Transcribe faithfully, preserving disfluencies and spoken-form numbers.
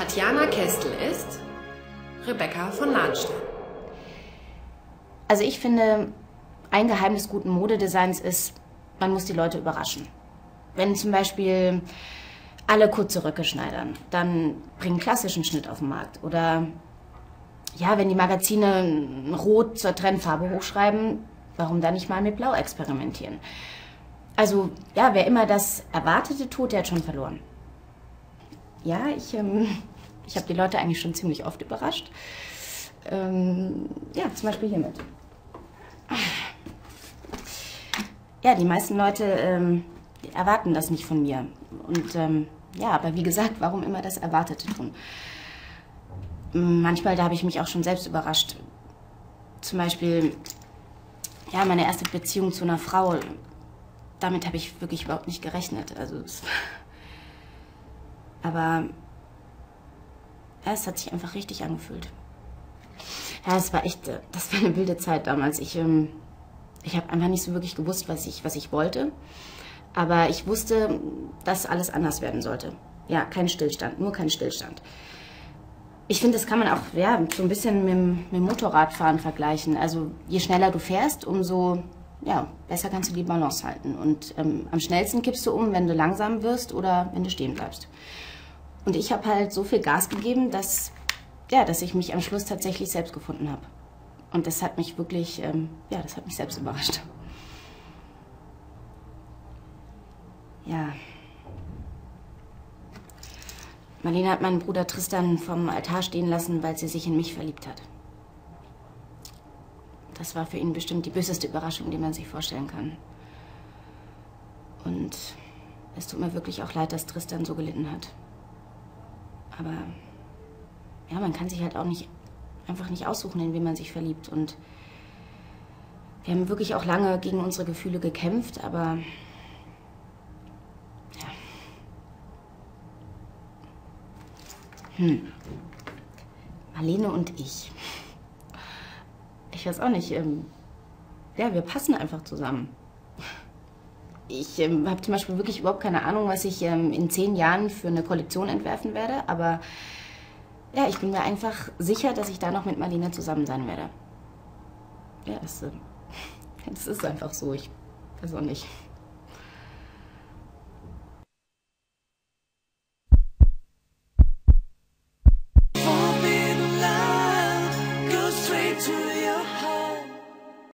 Tatjana Kestel ist Rebecca von Lahnstein. Also ich finde, ein Geheimnis guten Modedesigns ist, man muss die Leute überraschen. Wenn zum Beispiel alle kurze Röcke schneidern, dann bringen klassischen Schnitt auf den Markt. Oder ja, wenn die Magazine Rot zur Trendfarbe hochschreiben, warum dann nicht mal mit Blau experimentieren? Also ja, wer immer das Erwartete tut, der hat schon verloren. Ja, ich, ähm, ich habe die Leute eigentlich schon ziemlich oft überrascht. Ähm, ja, zum Beispiel hiermit. Ja, die meisten Leute ähm, erwarten das nicht von mir. Und ähm, ja, aber wie gesagt, warum immer das Erwartete tun? Manchmal, da habe ich mich auch schon selbst überrascht. Zum Beispiel, ja, meine erste Beziehung zu einer Frau, damit habe ich wirklich überhaupt nicht gerechnet. Also, es, aber ja, es hat sich einfach richtig angefühlt. Ja, es war echt, das war eine wilde Zeit damals. Ich, ähm, ich habe einfach nicht so wirklich gewusst, was ich, was ich wollte. Aber ich wusste, dass alles anders werden sollte. Ja, kein Stillstand, nur kein Stillstand. Ich finde, das kann man auch ja, so ein bisschen mit, dem- mit dem Motorradfahren vergleichen. Also je schneller du fährst, umso ja, besser kannst du die Balance halten. Und ähm, am schnellsten kippst du um, wenn du langsam wirst oder wenn du stehen bleibst. Und ich habe halt so viel Gas gegeben, dass, ja, dass ich mich am Schluss tatsächlich selbst gefunden habe. Und das hat mich wirklich, ähm, ja, das hat mich selbst überrascht. Ja. Marlene hat meinen Bruder Tristan vom Altar stehen lassen, weil sie sich in mich verliebt hat. Das war für ihn bestimmt die böseste Überraschung, die man sich vorstellen kann. Und es tut mir wirklich auch leid, dass Tristan so gelitten hat. Aber ja, man kann sich halt auch nicht einfach nicht aussuchen, in wen man sich verliebt. Und wir haben wirklich auch lange gegen unsere Gefühle gekämpft, aber ja. Hm. Marlene und ich. Ich weiß auch nicht. Ähm, ja, wir passen einfach zusammen. Ich ähm, habe zum Beispiel wirklich überhaupt keine Ahnung, was ich ähm, in zehn Jahren für eine Kollektion entwerfen werde. Aber ja, ich bin mir einfach sicher, dass ich da noch mit Marlene zusammen sein werde. Ja, das, äh, das ist einfach so. Ich weiß auch nicht.